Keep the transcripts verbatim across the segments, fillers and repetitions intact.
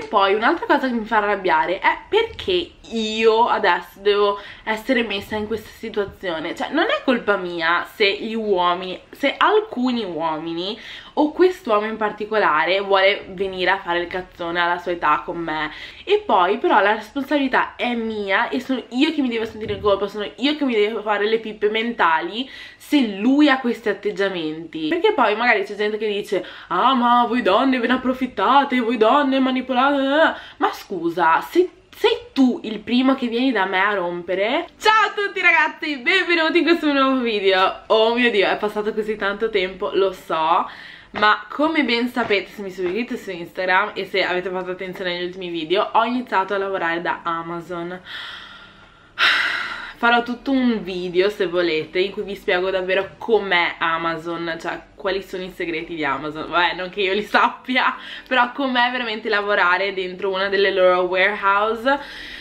poi un'altra cosa che mi fa arrabbiare è perché io adesso devo essere messa in questa situazione. Cioè non è colpa mia se gli uomini, se alcuni uomini o quest'uomo in particolare vuole venire a fare il cazzone alla sua età con me, e poi però la responsabilità è mia e sono io che mi devo sentire in colpa, sono io che mi devo fare le pippe mentali se lui ha questi atteggiamenti. Perché poi magari c'è gente che dice ah ma voi donne ve ne approfittate, voi donne manipolate, ma scusa, se sei tu il primo che vieni da me a rompere. Ciao a tutti ragazzi, benvenuti in questo nuovo video. Oh mio Dio, è passato così tanto tempo, lo so, ma come ben sapete, se mi seguite su Instagram e se avete fatto attenzione agli ultimi video, ho iniziato a lavorare da Amazon. Farò tutto un video, se volete, in cui vi spiego davvero com'è Amazon, cioè quali sono i segreti di Amazon. Vabbè, non che io li sappia, però com'è veramente lavorare dentro una delle loro warehouse.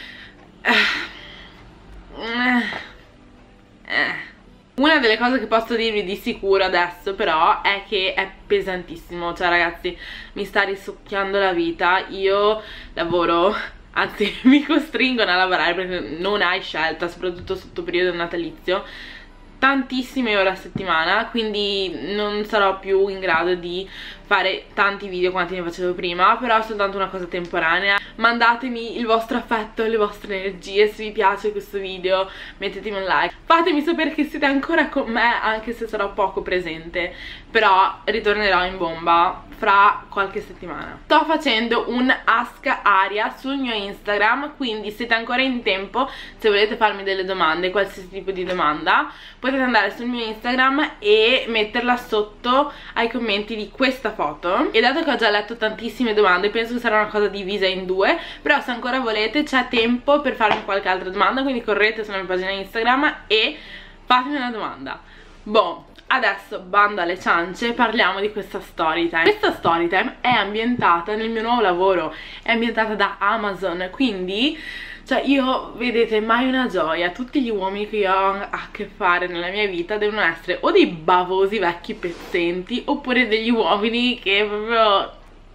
Eh. Eh. Una delle cose che posso dirvi di sicuro adesso però è che è pesantissimo. Cioè ragazzi, mi sta risucchiando la vita. Io lavoro, anzi mi costringono a lavorare perché non hai scelta, soprattutto sotto periodo natalizio, tantissime ore a settimana, quindi non sarò più in grado di fare tanti video quanti ne facevo prima, però è soltanto una cosa temporanea. Mandatemi il vostro affetto, le vostre energie, se vi piace questo video mettetemi un like, fatemi sapere che siete ancora con me anche se sarò poco presente, però ritornerò in bomba fra qualche settimana. Sto facendo un Ask Aria sul mio Instagram, quindi siete ancora in tempo. Se volete farmi delle domande, qualsiasi tipo di domanda, potete andare sul mio Instagram e metterla sotto ai commenti di questa foto. E dato che ho già letto tantissime domande, penso che sarà una cosa divisa in due, però se ancora volete c'è tempo per farmi qualche altra domanda, quindi correte sulla mia pagina Instagram e fatemi una domanda. Boh, adesso bando alle ciance, parliamo di questa story time. Questa story time è ambientata nel mio nuovo lavoro, è ambientata da Amazon, quindi cioè io, vedete, mai una gioia. Tutti gli uomini che io ho a che fare nella mia vita devono essere o dei bavosi vecchi pezzenti oppure degli uomini che proprio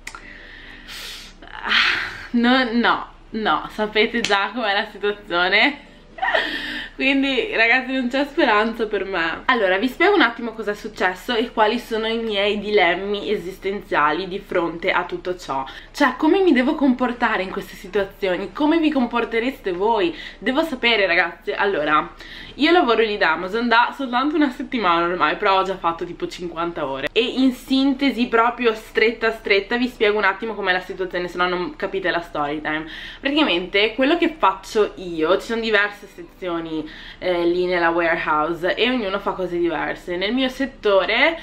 no, no, no, sapete già com'è la situazione. Quindi ragazzi non c'è speranza per me. Allora vi spiego un attimo cosa è successo e quali sono i miei dilemmi esistenziali di fronte a tutto ciò. Cioè come mi devo comportare in queste situazioni, come vi comportereste voi, devo sapere ragazzi. Allora io lavoro lì da Amazon da soltanto una settimana ormai, però ho già fatto tipo cinquanta ore e in sintesi proprio stretta stretta vi spiego un attimo com'è la situazione, se no non capite la story time. Praticamente quello che faccio io, ci sono diverse sezioni eh, lì nella warehouse e ognuno fa cose diverse. Nel mio settore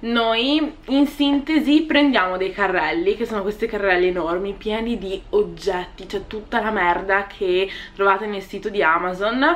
noi in sintesi prendiamo dei carrelli, che sono questi carrelli enormi pieni di oggetti, cioè tutta la merda che trovate nel sito di Amazon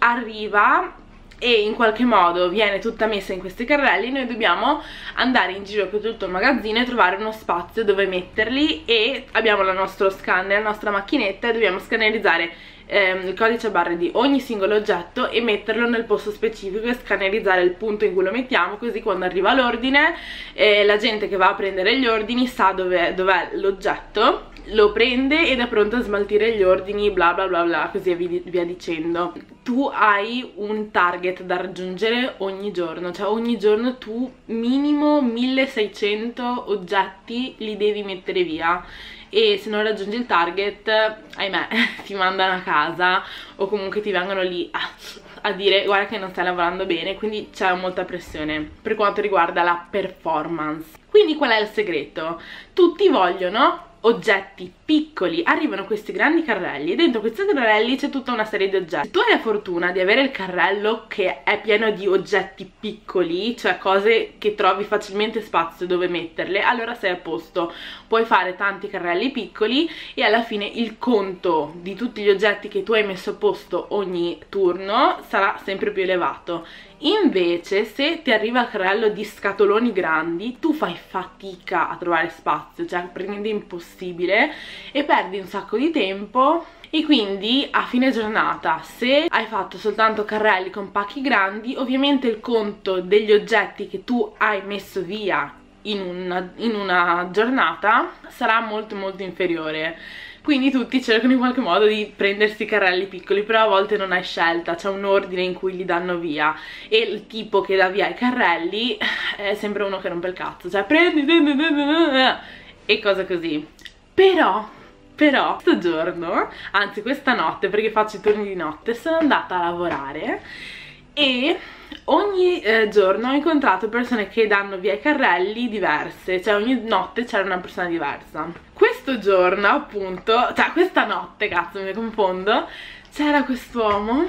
arriva e in qualche modo viene tutta messa in questi carrelli. Noi dobbiamo andare in giro per tutto il magazzino e trovare uno spazio dove metterli, e abbiamo il nostro scanner, la nostra macchinetta, e dobbiamo scannerizzare ehm, il codice a barre di ogni singolo oggetto e metterlo nel posto specifico e scannerizzare il punto in cui lo mettiamo, così quando arriva l'ordine eh, la gente che va a prendere gli ordini sa dov'è dov'è l'oggetto, lo prende ed è pronto a smaltire gli ordini, bla bla bla bla, così via dicendo. Tu hai un target da raggiungere ogni giorno, cioè ogni giorno tu minimo milleseicento oggetti li devi mettere via, e se non raggiungi il target, ahimè, ti mandano a casa o comunque ti vengono lì a, a dire guarda che non stai lavorando bene, quindi c'è molta pressione per quanto riguarda la performance. Quindi qual è il segreto? Tutti vogliono oggetti piccoli, arrivano questi grandi carrelli e dentro questi carrelli c'è tutta una serie di oggetti. Se tu hai la fortuna di avere il carrello che è pieno di oggetti piccoli, cioè cose che trovi facilmente spazio dove metterle, allora sei a posto, puoi fare tanti carrelli piccoli e alla fine il conto di tutti gli oggetti che tu hai messo a posto ogni turno sarà sempre più elevato. Invece se ti arriva il carrello di scatoloni grandi, tu fai fatica a trovare spazio, cioè praticamente impossibile, e perdi un sacco di tempo. E quindi a fine giornata, se hai fatto soltanto carrelli con pacchi grandi, ovviamente il conto degli oggetti che tu hai messo via in una, in una giornata sarà molto molto inferiore. Quindi tutti cercano in qualche modo di prendersi carrelli piccoli, però a volte non hai scelta, c'è un ordine in cui li danno via e il tipo che dà via i carrelli è sempre uno che rompe il cazzo, cioè prendi e cose così. Però, però, questo giorno, anzi questa notte, perché faccio i turni di notte, sono andata a lavorare e ogni eh, giorno ho incontrato persone che danno via i carrelli diverse, cioè ogni notte c'era una persona diversa. Questo giorno appunto, cioè questa notte, cazzo mi confondo, c'era quest'uomo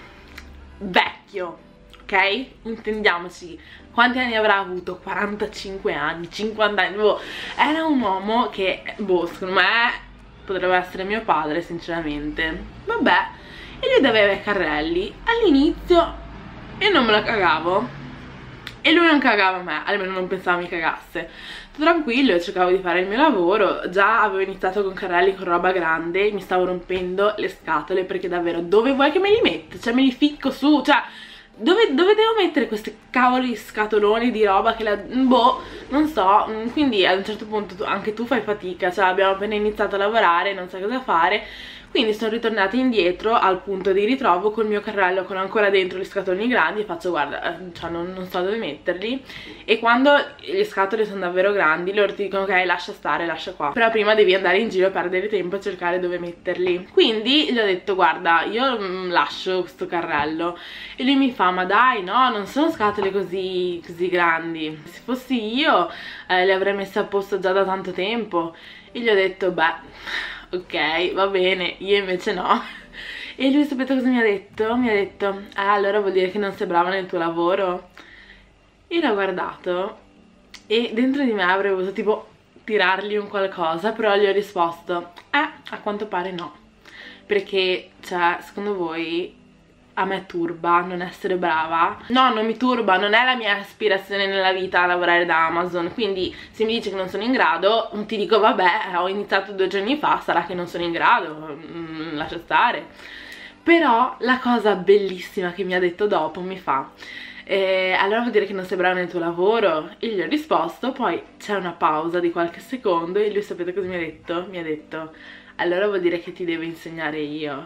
vecchio, ok? Intendiamoci, quanti anni avrà avuto? quarantacinque anni, cinquanta anni, boh. Era un uomo che, boh, secondo me potrebbe essere mio padre sinceramente. Vabbè, e lui aveva i carrelli. All'inizio io non me la cagavo e lui non cagava me, almeno non pensavo mi cagasse. Tutto tranquillo, cercavo di fare il mio lavoro. Già avevo iniziato con carrelli con roba grande, mi stavo rompendo le scatole perché davvero dove vuoi che me li metto? Cioè me li ficco su, cioè dove, dove devo mettere questi cavoli scatoloni di roba che la... boh, non so. Quindi ad un certo punto tu, anche tu fai fatica, cioè abbiamo appena iniziato a lavorare, non sai cosa fare. Quindi sono ritornata indietro al punto di ritrovo col mio carrello con ancora dentro gli scatoloni grandi e faccio guarda, cioè non, non so dove metterli. E quando le scatole sono davvero grandi loro ti dicono ok, lascia stare, lascia qua, però prima devi andare in giro a perdere tempo a cercare dove metterli. Quindi gli ho detto guarda, io mm, lascio questo carrello. E lui mi fa ma dai, no, non sono scatole così, così grandi, se fossi io eh, le avrei messe a posto già da tanto tempo. E gli ho detto beh, ok, va bene, io invece no. E lui sapete cosa mi ha detto? Mi ha detto, ah allora vuol dire che non sei brava nel tuo lavoro? Io l'ho guardato e dentro di me avrei voluto tipo tirargli un qualcosa, però gli ho risposto, eh, a quanto pare no. Perché, cioè, secondo voi a me turba non essere brava? No, non mi turba, non è la mia aspirazione nella vita a lavorare da Amazon. Quindi se mi dice che non sono in grado, ti dico vabbè, ho iniziato due giorni fa, sarà che non sono in grado, mm, lascia stare. Però la cosa bellissima che mi ha detto dopo mi fa eh, allora vuol dire che non sei brava nel tuo lavoro? E gli ho risposto, poi c'è una pausa di qualche secondo e lui sapete cosa mi ha detto? Mi ha detto allora vuol dire che ti devo insegnare io.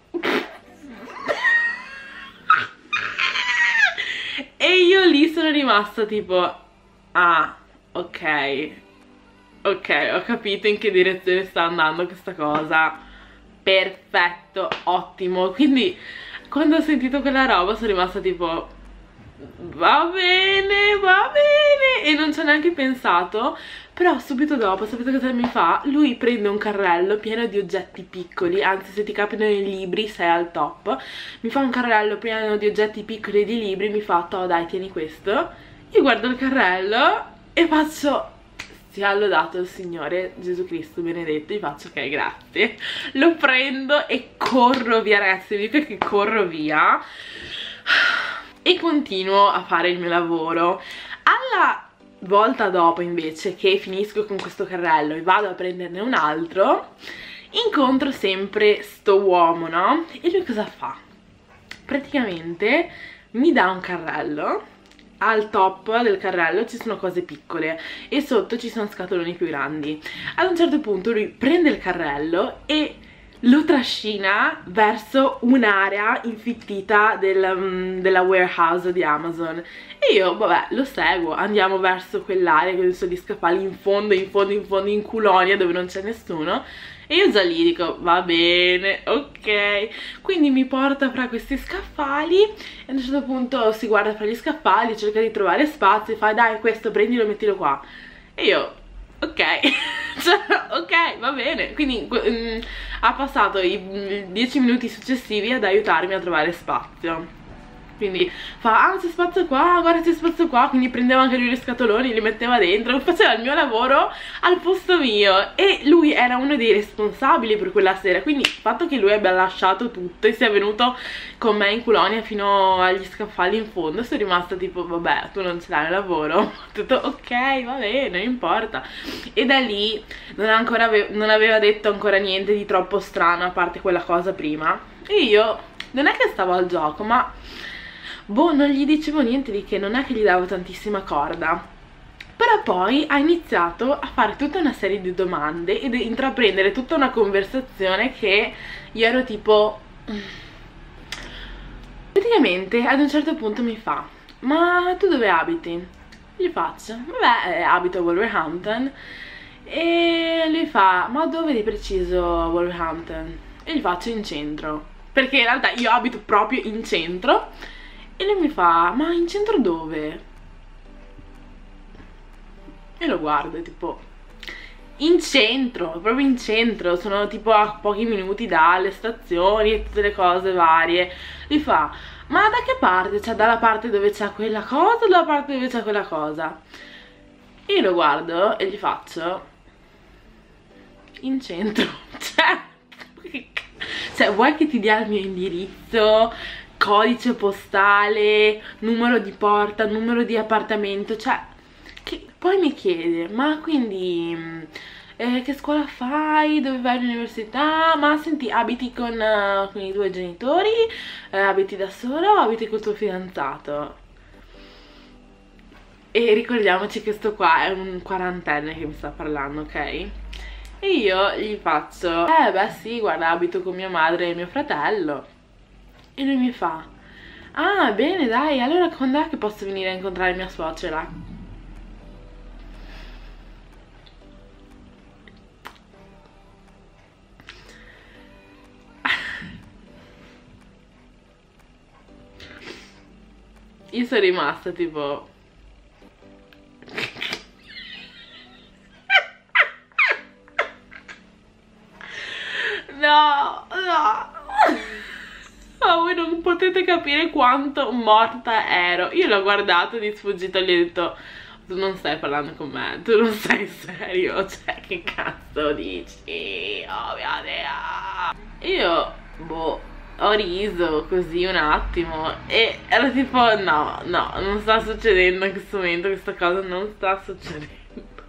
E io lì sono rimasta tipo ah, ok, ok, ho capito in che direzione sta andando questa cosa. Perfetto, ottimo. Quindi quando ho sentito quella roba sono rimasta tipo va bene, va bene. E non ci ho neanche pensato. Però subito dopo, sapete cosa mi fa? Lui prende un carrello pieno di oggetti piccoli, anzi se ti capitano i libri sei al top. Mi fa un carrello pieno di oggetti piccoli e di libri, mi fa, toh dai tieni questo. Io guardo il carrello e faccio, sia lodato il Signore Gesù Cristo benedetto, gli faccio ok grazie. Lo prendo e corro via, ragazzi, vi dico che corro via. E continuo a fare il mio lavoro. Alla volta dopo invece che finisco con questo carrello e vado a prenderne un altro, incontro sempre sto uomo, no? E lui cosa fa? Praticamente mi dà un carrello, al top del carrello ci sono cose piccole e sotto ci sono scatoloni più grandi. Ad un certo punto lui prende il carrello e lo trascina verso un'area infittita del, um, della warehouse di Amazon. E io, vabbè, lo seguo, andiamo verso quell'area con i suoi scaffali in fondo, in fondo, in fondo, in Culonia, dove non c'è nessuno. E io già lì dico, va bene, ok. Quindi mi porta fra questi scaffali e a un certo punto si guarda fra gli scaffali, cerca di trovare spazio e fa, dai, questo prendilo e mettilo qua. E io, ok, cioè, ok, va bene. Quindi um, ha passato i dieci minuti successivi ad aiutarmi a trovare spazio. Quindi fa, ah c'è spazio qua, guarda c'è spazio qua. Quindi prendeva anche lui gli scatoloni, li metteva dentro, faceva il mio lavoro al posto mio. E lui era uno dei responsabili per quella sera. Quindi il fatto che lui abbia lasciato tutto e sia venuto con me in Culonia fino agli scaffali in fondo, sono rimasta tipo vabbè, tu non ce l'hai il lavoro. Ho detto ok, va bene, non importa. E da lì non, ancora ave non aveva detto ancora niente di troppo strano, a parte quella cosa prima. E io non è che stavo al gioco, ma boh, non gli dicevo niente di che, non è che gli davo tantissima corda. Però poi ha iniziato a fare tutta una serie di domande ed intraprendere tutta una conversazione che io ero tipo... Praticamente ad un certo punto mi fa: ma tu dove abiti? Gli faccio: vabbè, eh, abito a Wolverhampton. E lui fa: ma dove di preciso a Wolverhampton? E gli faccio: in centro, perché in realtà io abito proprio in centro. E lui mi fa: ma in centro dove? E lo guardo e tipo: in centro, proprio in centro, sono tipo a pochi minuti dalle stazioni e tutte le cose varie. Gli fa: ma da che parte? Cioè dalla parte dove c'è quella cosa o dalla parte dove c'è quella cosa? E io lo guardo e gli faccio: in centro. Cioè, cioè vuoi che ti dia il mio indirizzo, codice postale, numero di porta, numero di appartamento? Cioè, che poi mi chiede: ma quindi eh, che scuola fai? Dove vai all'università? Ma senti, abiti con, uh, con i tuoi genitori? Eh, abiti da sola o abiti col tuo fidanzato? E ricordiamoci che sto qua è un quarantenne che mi sta parlando, ok? E io gli faccio: eh beh sì, guarda, abito con mia madre e mio fratello. E lui mi fa: ah bene, dai, allora quando è che posso venire a incontrare mia suocera? Io sono rimasta tipo... no, no. Oh, voi non potete capire quanto morta ero. Io l'ho guardato di sfuggita e gli ho detto: tu non stai parlando con me, tu non sei serio, cioè che cazzo dici? Oh mio Dio. Io, boh, ho riso così un attimo e ero tipo: no, no, non sta succedendo in questo momento, questa cosa non sta succedendo.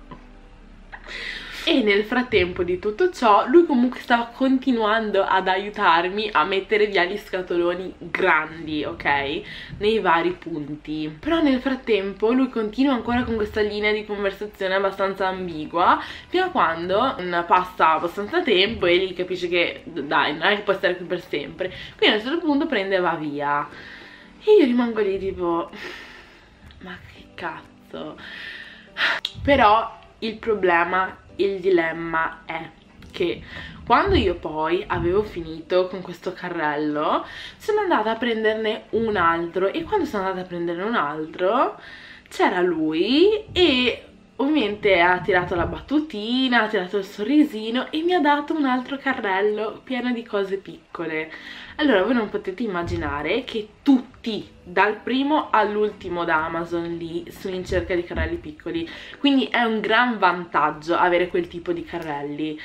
E nel frattempo di tutto ciò lui comunque stava continuando ad aiutarmi a mettere via gli scatoloni grandi, ok? Nei vari punti. Però nel frattempo lui continua ancora con questa linea di conversazione abbastanza ambigua, fino a quando passa abbastanza tempo e lui capisce che dai, non è che può stare qui per sempre. Quindi a un certo punto prende e va via. E io rimango lì tipo: ma che cazzo? Però il problema, il dilemma è che quando io poi avevo finito con questo carrello sono andata a prenderne un altro, e quando sono andata a prenderne un altro c'era lui e ovviamente ha tirato la battutina, ha tirato il sorrisino e mi ha dato un altro carrello pieno di cose piccole. Allora voi non potete immaginare che tutti, dal primo all'ultimo da Amazon lì, sono in cerca di carrelli piccoli, quindi è un gran vantaggio avere quel tipo di carrelli.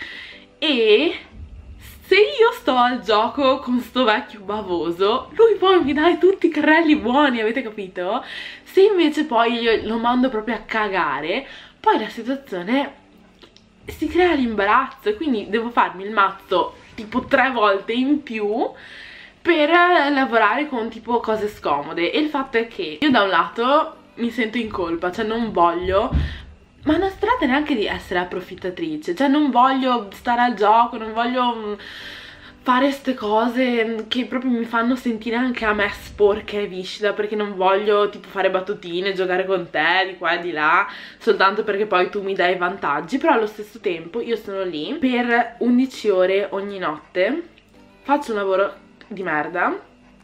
E se io sto al gioco con sto vecchio bavoso, lui poi mi dà tutti i carrelli buoni, avete capito? Se invece poi io lo mando proprio a cagare, poi la situazione si crea l'imbarazzo e quindi devo farmi il mazzo tipo tre volte in più per lavorare con tipo cose scomode. E il fatto è che io da un lato mi sento in colpa, cioè non voglio, ma non si tratta neanche di essere approfittatrice, cioè non voglio stare al gioco, non voglio fare queste cose che proprio mi fanno sentire anche a me sporca e viscida, perché non voglio tipo fare battutine, giocare con te di qua e di là soltanto perché poi tu mi dai vantaggi. Però allo stesso tempo io sono lì per undici ore ogni notte, faccio un lavoro di merda,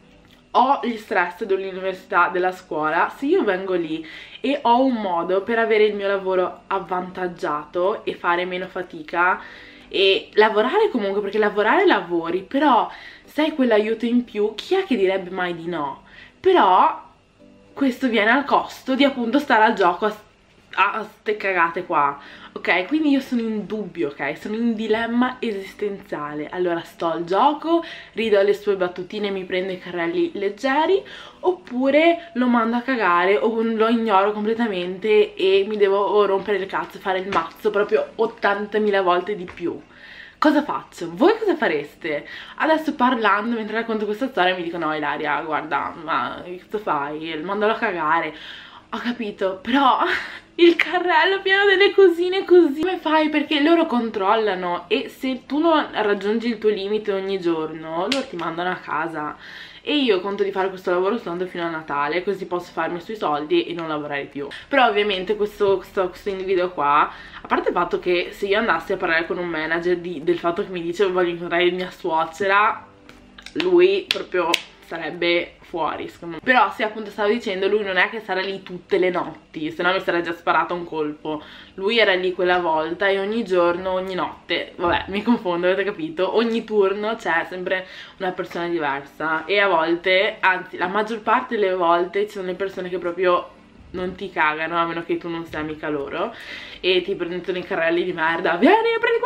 ho gli stress dell'università, della scuola. Se io vengo lì e ho un modo per avere il mio lavoro avvantaggiato e fare meno fatica e lavorare comunque, perché lavorare lavori, però se hai quell'aiuto in più, chi è che direbbe mai di no? Però questo viene al costo di appunto stare al gioco a, a ste cagate qua, ok? Quindi io sono in dubbio, ok? Sono in dilemma esistenziale. Allora sto al gioco, rido alle sue battutine, mi prendo i carrelli leggeri, oppure lo mando a cagare o lo ignoro completamente e mi devo rompere il cazzo e fare il mazzo proprio ottantamila volte di più. Cosa faccio? Voi cosa fareste? Adesso parlando, mentre racconto questa storia, mi dicono: no Ilaria, guarda, ma che cosa fai? Mandalo a cagare. ho capito, però il carrello pieno delle cosine così come fai? Perché loro controllano e se tu non raggiungi il tuo limite ogni giorno loro ti mandano a casa. E io conto di fare questo lavoro soltanto fino a Natale, così posso farmi i suoi soldi e non lavorare più. Però ovviamente questo, questo, questo individuo qua, a parte il fatto che se io andassi a parlare con un manager di, del fatto che mi dice voglio incontrare mia suocera, lui proprio sarebbe fuori secondo me. Però sì, appunto stavo dicendo, lui non è che sarà lì tutte le notti, se no mi sarei già sparato un colpo. Lui era lì quella volta e ogni giorno, ogni notte, vabbè mi confondo, avete capito, ogni turno c'è sempre una persona diversa. E a volte, anzi la maggior parte delle volte ci sono le persone che proprio non ti cagano, a meno che tu non sia amica loro, e ti prendono i carrelli di merda, vieni prendi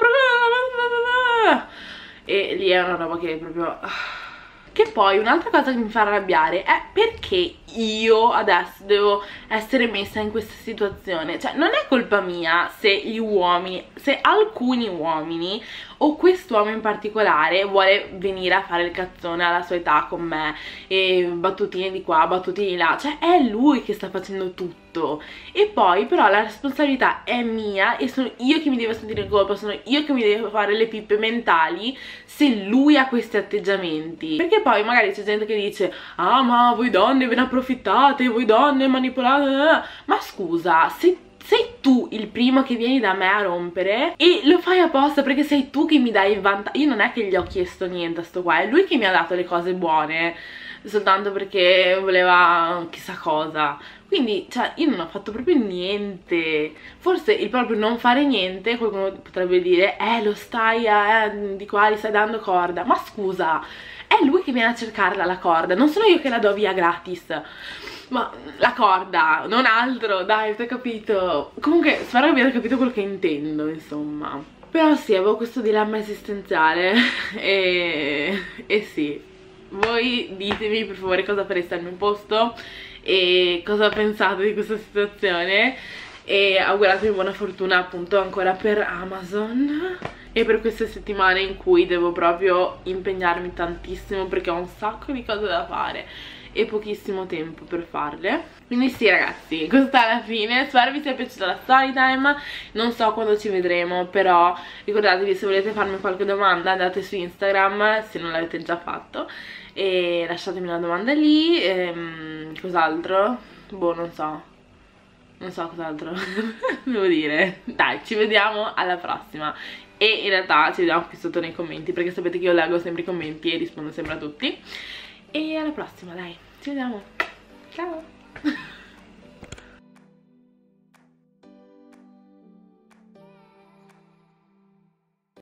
questo, e lì è una roba che proprio... Che poi un'altra cosa che mi fa arrabbiare è perché io adesso devo essere messa in questa situazione. Cioè non è colpa mia se gli uomini, se alcuni uomini o quest'uomo in particolare vuole venire a fare il cazzone alla sua età con me e battutine di qua, battutine di là. Cioè è lui che sta facendo tutto. E poi però la responsabilità è mia e sono io che mi devo sentire in colpa, sono io che mi devo fare le pippe mentali se lui ha questi atteggiamenti. Perché poi magari c'è gente che dice ah ma voi donne ve ne approfittate, voi donne manipolate. Ma scusa, se sei tu il primo che vieni da me a rompere e lo fai apposta perché sei tu che mi dai il vantaggio. Io non è che gli ho chiesto niente a sto qua, è lui che mi ha dato le cose buone soltanto perché voleva chissà cosa. Quindi cioè io non ho fatto proprio niente. Forse il proprio non fare niente qualcuno potrebbe dire eh lo stai eh, di qua gli stai dando corda. Ma scusa, è lui che viene a cercarla la corda, non sono io che la do via gratis. Ma la corda, non altro, dai, avete capito? Comunque spero che abbiate capito quello che intendo, insomma. Però sì, avevo questo dilemma esistenziale e, e sì, voi ditemi per favore cosa fareste al mio posto e cosa pensate di questa situazione e auguratemi buona fortuna appunto ancora per Amazon e per queste settimane in cui devo proprio impegnarmi tantissimo perché ho un sacco di cose da fare e pochissimo tempo per farle. Quindi sì ragazzi, questa è la fine, spero vi sia piaciuta la story time, non so quando ci vedremo, però ricordatevi se volete farmi qualche domanda andate su Instagram se non l'avete già fatto e lasciatemi una domanda lì. Ehm, cos'altro? Boh, non so, non so cos'altro devo dire. Dai, ci vediamo alla prossima. E in realtà ci vediamo qui sotto nei commenti perché sapete che io leggo sempre i commenti e rispondo sempre a tutti. E alla prossima, dai, ci vediamo, ciao!